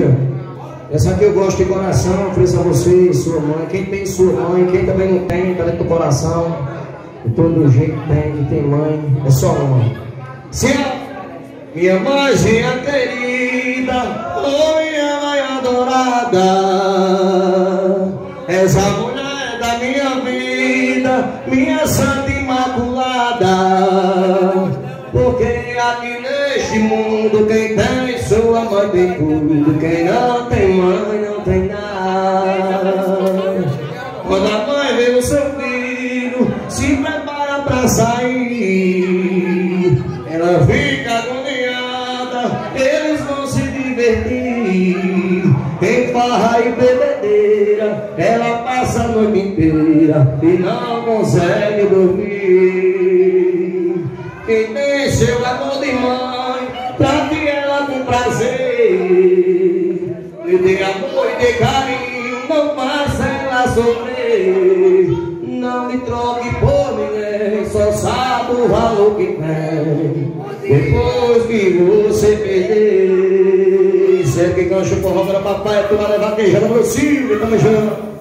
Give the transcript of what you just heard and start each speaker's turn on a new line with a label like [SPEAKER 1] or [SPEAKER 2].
[SPEAKER 1] Essa aqui eu gosto de coração, ofereço a você e sua mãe. Quem tem sua mãe, quem também não tem, tá dentro do coração. De todo jeito tem, que tem mãe, é só uma. Sim, minha mãezinha querida, oh minha mãe adorada, essa mulher da minha vida, minha santa imaculada. Porque aqui neste mundo quem tem sua mãe tem tudo, quem não tem mãe não tem nada. Quando a mãe vê o seu filho se prepara pra sair, ela fica agoniada, eles vão se divertir. Em farra e bebedeira, ela passa a noite inteira e não consegue dormir. Quem tem seu amor de mãe, trate ela com prazer, lhe dê amor e dê carinho, não faça ela sofrer. Não me troque por ninguém, só sabe o valor que tem depois que você perder. Sempre que cancha o forró para papai, tu vai levar queijada no meu Silvio, tá me chamando.